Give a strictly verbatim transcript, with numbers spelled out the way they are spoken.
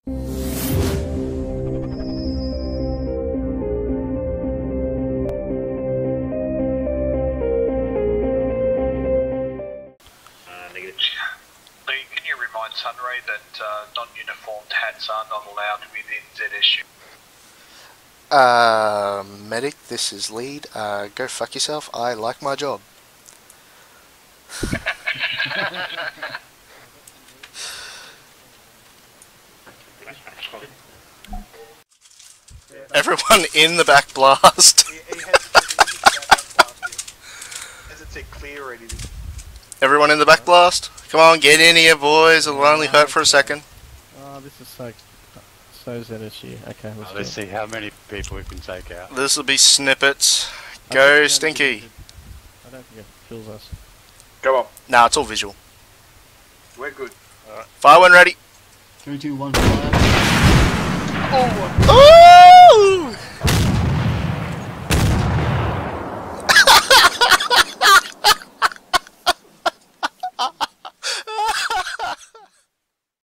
Sunray that uh, non-uniformed hats are not allowed within Z S U. Uh, medic, this is lead. Uh, go fuck yourself. I like my job. Everyone in the back blast. Does it say clear or anything? Everyone in the back blast. Come on, get in here, boys. It'll only hurt for a second. Oh, this is so, so Z S U. Okay, let's, oh, let's see how many people we can take out. This will be Snippets. Go, Stinky. I don't think it kills us. Go on. Nah, it's all visual. We're good. Alright. Fire when ready. Three, two, one, fire. Oh!